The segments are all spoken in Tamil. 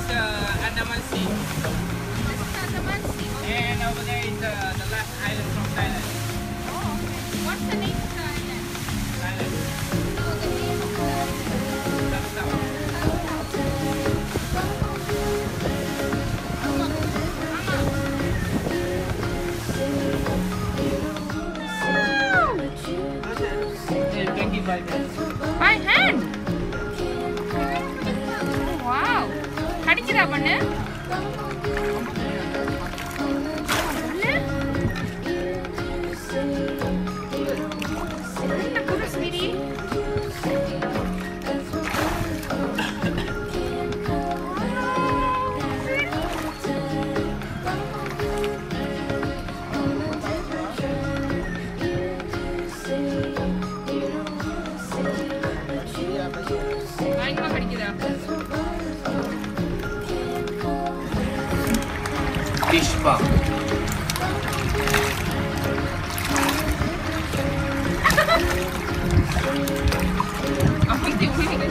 Andaman Sea. This is Andaman Sea. And over there is the last island from Thailand. Oh, okay. What's the name of the island? Thailand. No, the name of the island. That's down. You can give by hand. By hand? Wow. கடிச்சிரா பண்ணு. என்ன புது ஸ்வீடி? பயங்கரமா கடிக்குதா? Fish pump. அப்படி உயிரினு.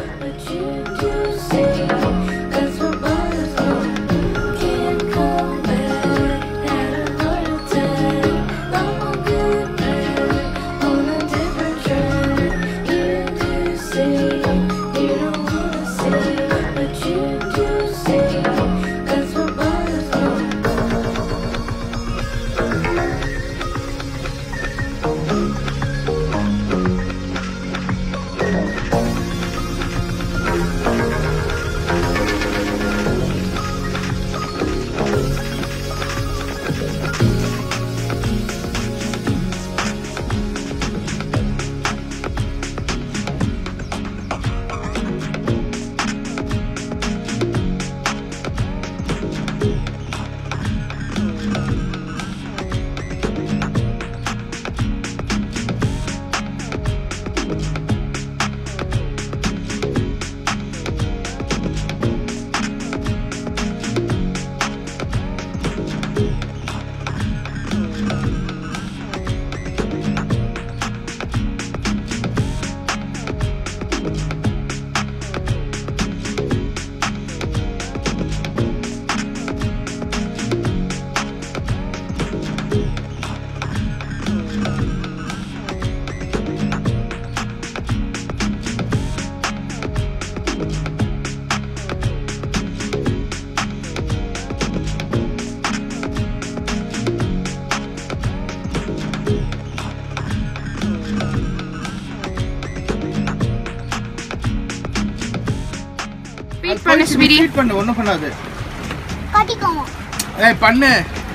Feed பண்ணு ஸ்வீடி. ஃபீட் பண்ணு ஒண்ணும் பண்ணாது. கடிக்கும். ஏய் பண்ணு.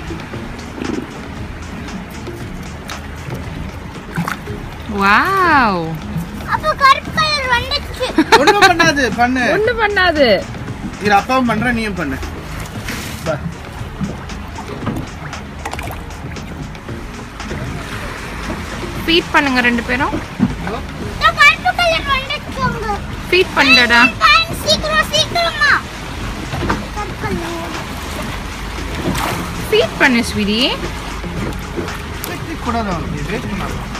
வாவ். அப்ப கருப்பு கலர் வந்துச்சு. ஒண்ணும் பண்ணாது பண்ணு. ஒண்ணும் பண்ணாது. இது அப்பாவும் பண்ற நீயும் பண்ணு. பா. ஃபீட் பண்ணுங்க ரெண்டு பேரும். கருப்பு கலர் வந்துச்சு. ஃபீட் பண்ணுடா. சீக்கிரமா. ஃபீட் பண்ணு ஸ்வீடி. கூட தான் இது வேஸ்ட் பண்ணாத.